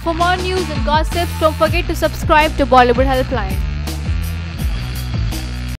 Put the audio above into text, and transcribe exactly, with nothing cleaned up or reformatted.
For more news and gossips, don't forget to subscribe to Bollywood Helpline.